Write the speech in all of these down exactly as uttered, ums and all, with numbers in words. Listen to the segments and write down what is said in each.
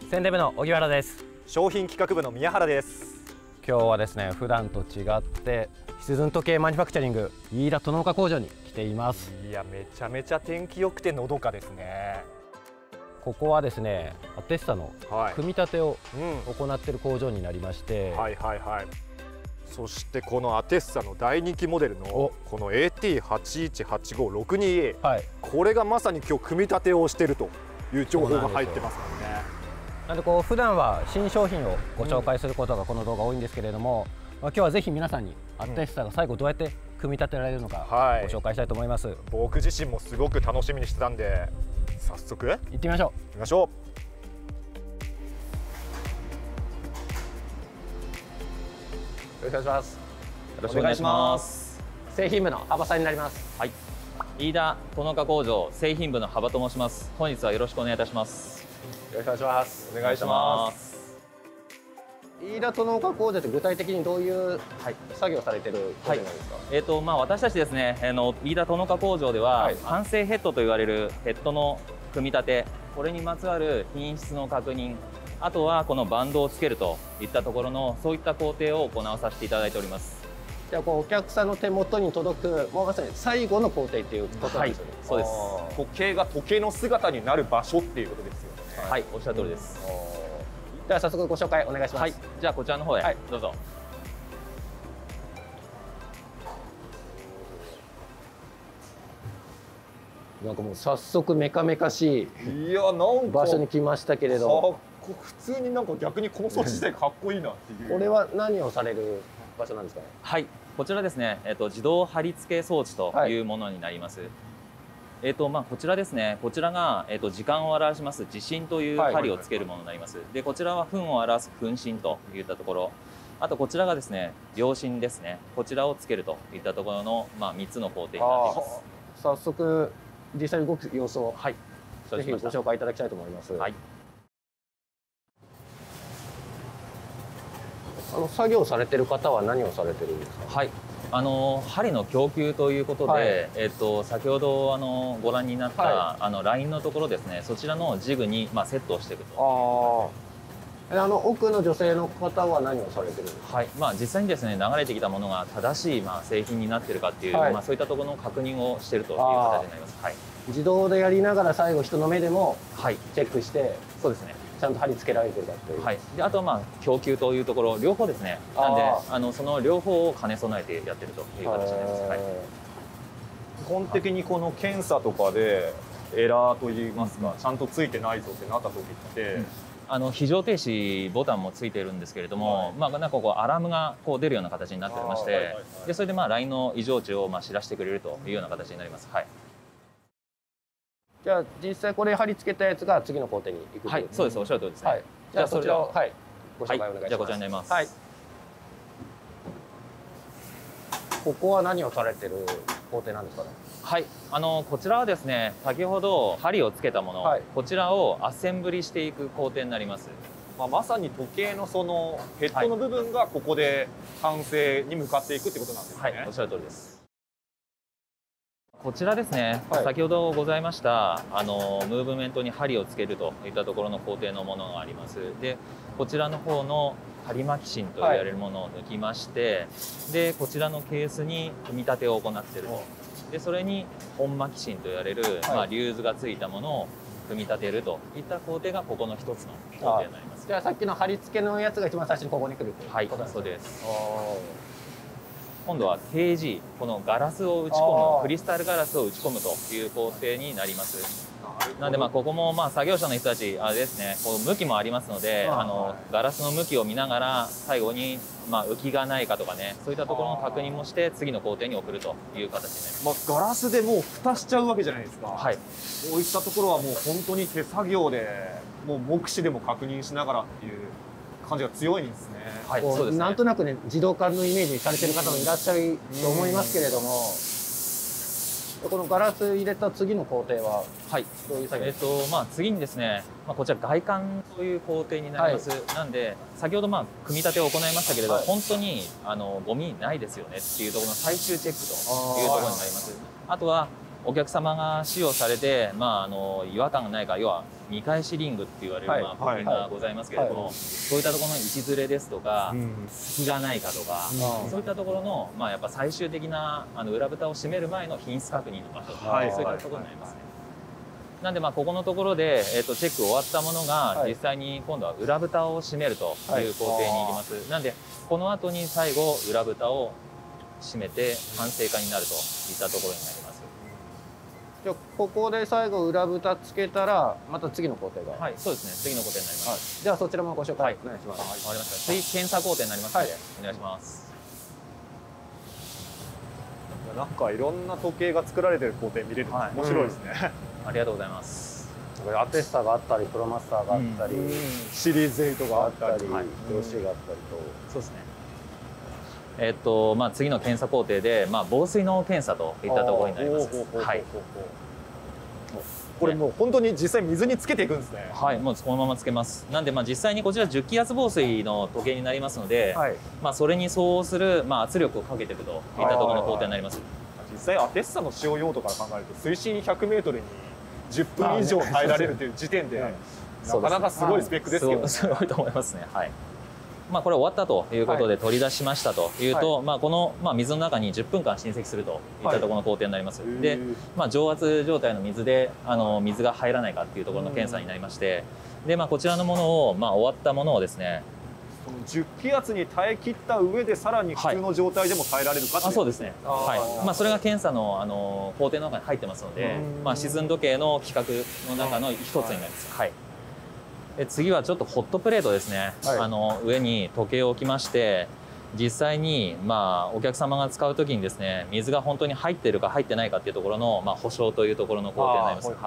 宣伝部の荻原です。 商品企画部の宮原です。 今日はですね、普段と違ってシズン時計マニファクチャリング飯田殿岡工場に来ています。 いや、めちゃめちゃ天気良くてのどかですね。 ここはですね、アテッサの組み立てを行っている工場になりまして、 うん、はいはいはい。そしてこのアテッサの大人気モデルのこの エーティーはちいちはちごろくにエー、はい、これがまさに今日組み立てをしているという情報が入ってますからね。 なんでこう普段は新商品をご紹介することがこの動画多いんですけれども、うん、まあ今日はぜひ皆さんにアテッサが最後どうやって組み立てられるのかご紹介したいと思います。はい、 僕自身もすごく楽しみにしてたんで、早速行ってみましょう。行きましょう。 よろしくお願いします。 よろしくお願いします。 製品部の幅さんになります。 はい。飯田殿岡工場製品部の幅と申します。本日はよろしくお願いいたします。 よろしくお願いします。 お願いします。 飯田殿岡工場って具体的にどういう作業されてる工場なんですか？はい、 えっ、ー、とまあ私たちですね、あの飯田殿岡工場では、はい、完成ヘッドと言われるヘッドの組み立て、これにまつわる品質の確認、あとはこのバンドをつけるといったところのそういった工程を行わさせていただいております。 じゃあこうお客さんの手元に届くもうまさに最後の工程っていうことなんですよね。 はい、そうです。 時計が時計の姿になる場所っていうことですよね。 はい、おっしゃる通りです。 では早速ご紹介お願いします。はい、 じゃあこちらの方へ、はい、どうぞ。 なんかもう早速メカメカしいいやなんか場所に来ましたけれど、 普通になんか逆にこの装置自体かっこいいなっていう。 これは何をされる場所なんですかね？ はい、こちらですね、えっと自動貼り付け装置というものになります。はい、えっとまあこちらですね、こちらがえっと時間を表します時針という針をつけるものになります。でこちらは分を表す分針といったところ、あとこちらがですね秒針ですね。こちらをつけるといったところのまあみっつの工程になっています。 早速実際に動く様子を、はい、ぜひご紹介いただきたいと思います。はい。あの作業されてる方は何をされてるんですか？ はい。あの針の供給ということで、はい、えっと先ほどあのご覧になった、はい、あのラインのところですね、そちらのジグにまあセットをしていくと。 ああ。あの奥の女性の方は何をされてるんですか？ はい。まあ実際にですね流れてきたものが正しいまあ製品になっているかっていう、はい、まあそういったところの確認をしているという形になります。はい。 自動でやりながら最後人の目でもチェックして、はい、 そうですね。 ちゃんと貼り付けられてるかっていう。 はい。であとはまあ供給というところ両方ですね。なんであのその両方を兼ね備えてやってるという形になります。はい。 基本的にこの検査とかでエラーといいますか、うん、ちゃんとついてないぞってなった時って、うん、 あの非常停止ボタンもついているんですけれども、はい、まあなんかこうアラームがこう出るような形になっておりまして、でそれでまあラインの異常値をまあ知らせてくれるというような形になります。はい。 じゃあ実際これ貼り付けたやつが次の工程に行く。 はい、そうです。おっしゃる通りですね。はい、 じゃあそちらをはいご紹介お願いします。 じゃあこちらになります。 はい。ここは何をされてる工程なんですかね？ はい、あのこちらはですね、先ほど針をつけたもの、はい、こちらをアッセンブリしていく工程になります。 まあ、まさに時計のそのヘッドの部分がここで完成に向かっていくってことなんですね。 はい、おっしゃる通りです。こちらですね、はい、先ほどございましたあのムーブメントに針をつけるといったところの工程のものがあります。でこちらの方の針巻き芯と言われるものを抜きまして、はい、でこちらのケースに組み立てを行っていると。でそれに本巻き芯と言われる、はい、まあ、リューズがついたものを組み立てるといった工程がここの一つの工程になります。 じゃあさっきの貼り付けのやつが一番最初にここに来るということですね。 はい、そうです。今度は ケージー、このガラスを打ち込む、クリスタルガラスを打ち込むという工程になります。なのでまあここもまあ作業者の人たちあれですね、こう向きもありますので、あのガラスの向きを見ながら最後にまあ浮きがないかとかね、そういったところの確認もして次の工程に送るという形になります。 まあガラスでもう蓋しちゃうわけじゃないですか。 はい。 こういったところはもう本当に手作業でもう目視でも確認しながらっていう感じが強いんですね。 はい、そうですね。なんとなくね自動化のイメージにされてる方もいらっしゃると思いますけれども。このガラス入れた次の工程は、はい、どういう作業ですか？ えっとまあ次にですね、まあ、こちら外観という工程になります。はい、なんで先ほどまあ組み立てを行いましたけれど、はい、本当にあのゴミないですよねっていうところの最終チェックというところになります。あとはお客様が使用されて、まあ、あの違和感がないか、要は見返しリングって言われる、はい、まあ、部品がございますけれども、はい、そういったところの位置ずれですとか、うん、隙がないかとか、うん、そういったところの、まあ、やっぱ最終的なあの裏蓋を閉める前の品質確認の場所とか、はい、そういったところになりますね。なんで、まあ、ここのところで、えー、とチェック終わったものが、実際に今度は裏蓋を閉めるという工程に行きます。はい、なんで、この後に最後、裏蓋を閉めて完成化になるといったところになります。 じゃあここで最後裏蓋つけたらまた次の工程が。 はい、そうですね。次の工程になります。 はい、じゃあそちらもご紹介お願いします。 はい、わかりました。次検査工程になりますので、はい、お願いします。 なんかいろんな時計が作られてる工程見れるの面白いですね。はい、 うん、ありがとうございます。 アテッサがあったり、プロマスターがあったり、うん、 シリーズエイトがあったり、 はい、ドロシーがあったりと、 そうですね。えっとまあ、次の検査工程で、まあ、防水の検査といったところになります。はい。 これもう本当に実際水につけていくんですね。 はい、もうこのままつけます。なんで、まあ、実際にこちらじゅっ気圧防水の時計になりますので、はい、まあ、それに相応する、まあ、圧力をかけていくといったところの工程になります。 実際アテッサの使用用途から考えると、水深ひゃくメートルにじゅっぷん以上耐えられるという時点で、なかなかすごいスペックですけどね。 すごいと思いますね。はい。まあ、これ終わったということで取り出しましたというと、はい、まあ、この、まあ、水の中にじゅっぷんかん浸積するといったところの工程になります。はい、で、まあ、蒸圧状態の水であの水が入らないかっていうところの検査になりまして、で、まあ、こちらのものを、まあ、終わったものをですね、 そのじゅっ気圧に耐え切った上でさらに普通の状態でも耐えられるかっていう、 はい、あ、そうですね。はい。まあ、それが検査のあの工程の中に入ってますので、まあ、沈ん時計の規格の中の一つになります。はい。で、次はちょっとホットプレートですね、はい、あの上に時計を置きまして、実際に、まあ、お客様が使うときにですね、水が本当に入っているか入ってないかっていうところの、まあ、保証というところの工程になります。はい、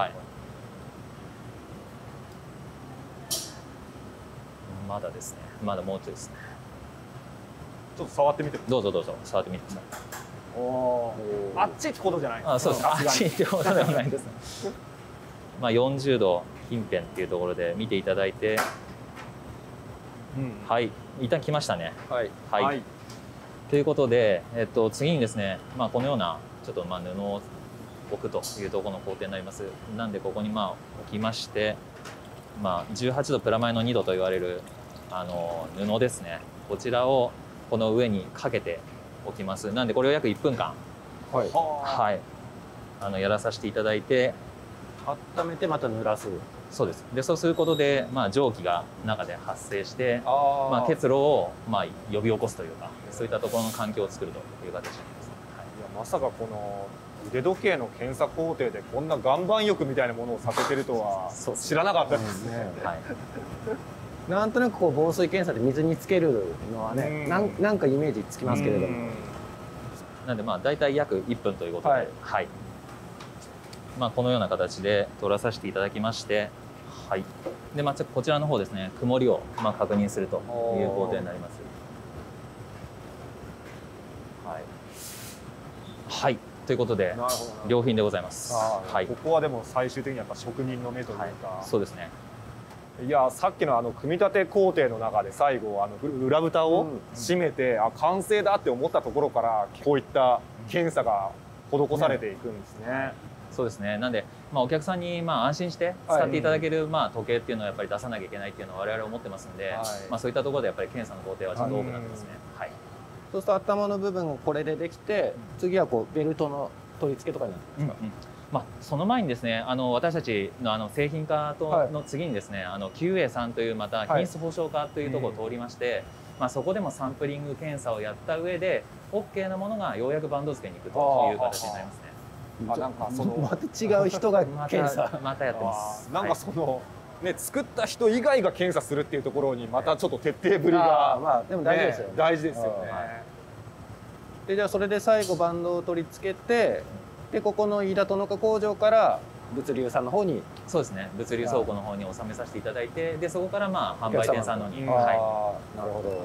まだですね、まだもうちょいですね。 ちょっと触ってみて。 どうぞどうぞ触ってみてください。 おあっちってことじゃない。 あ、そうです。あっちってことではないですね。まあよんじゅうど近辺っていうところで見ていただいて、うん、はい、一旦来ましたね。はい、はいはい、ということで、えっと、次にですね、まあ、このようなちょっとまあ布を置くというところの工程になります。なんでここにまあ置きまして、まあ、じゅうはちどプラマイのにどと言われるあの布ですね、こちらをこの上にかけておきます。なんでこれを約いっぷんかん、はいはい、あのやらさせていただいて、 温めてまた濡らす。 そうです。で、そうすることで、まあ、蒸気が中で発生して、あ、まあ、結露を、まあ、呼び起こすというか、そういったところの環境を作るという形になります。はい、いや、まさかこの腕時計の検査工程でこんな岩盤浴みたいなものをさせてるとは知らなかったですね。はい、 なんとなくこう防水検査で水につけるのはね、なん、なんかイメージつきますけれども。 なんで、まあ、大体約いっぷんということで。はい、はい、まあ、このような形で取らさせていただきまして、はい。で、まあ、こちらの方ですね、曇りをまあ確認するという工程になります。はい。はい。ということで、良品でございます。 はい。ここはでも最終的にやっぱ職人の目というか。はい、 そうですね。 いや、さっきのあの組み立て工程の中で最後あの裏蓋を閉めて、うん、あ、完成だって思ったところからこういった検査が施されていくんですね。ね、 そうですね。なんで、まあ、お客さんにまあ安心して使っていただけるまあ時計っていうのをやっぱり出さなきゃいけないっていうのを我々思ってますんで、はい、まあそういったところでやっぱり検査の工程はちょっと多くなってますね。はい。 そうすると頭の部分をこれでできて、次はこうベルトの取り付けとかになってますか。うんうん、 まあ、その前にですね、あの私たちのあの製品化との次にですね、はい、あの キューエー さんというまた品質保証化というところを通りまして、はい、まあそこでもサンプリング検査をやった上で オーケー なものがようやくバンド付けに行くという形になりますね。 あ、なんかそのまた違う人が検査またやってます。 なんかその、ね、作った人以外が検査するっていうところにまたちょっと徹底ぶりが、 まあでも大事ですよね。 大事ですよね。 で、じゃあそれで最後バンドを取り付けて、でここの飯田殿岡工場から物流さんの方に、 そうですね、物流倉庫の方に納めさせていただいて、でそこからまあ販売店さんの方に。 はい、なるほど。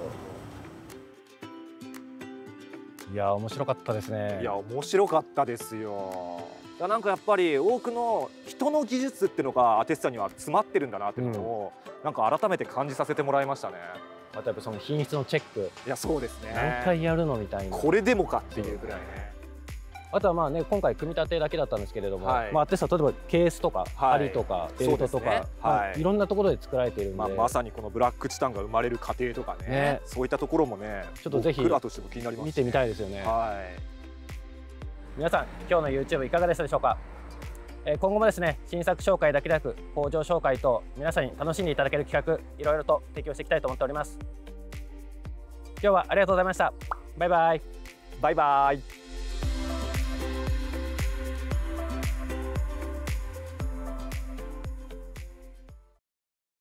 いや、面白かったですね。 いや、面白かったですよ。なんかやっぱり多くの人の技術っていうのがアテッサには詰まってるんだなっていうのを、うん、なんか改めて感じさせてもらいましたね。 またやっぱその品質のチェック、 いや、そうですね。 何回やるのみたいな。 これでもかっていうぐらいね。 あとはまあね、今回組み立てだけだったんですけれども、はい、まあアテッサ、例えばケースとか、はい、針とかベルトとか、ね、はい、いろんなところで作られているんで、 まあ、まさにこのブラックチタンが生まれる過程とか ね, ねそういったところもね、ちょっとぜひ僕らとしても気になります、ね、 見てみたいですよね。 はい、 皆さん今日の YouTube いかがでしたでしょうか。えー、今後もですね、新作紹介だけでなく工場紹介と皆さんに楽しんでいただける企画、いろいろと提供していきたいと思っております。今日はありがとうございました。バイバイ。 バイバイ。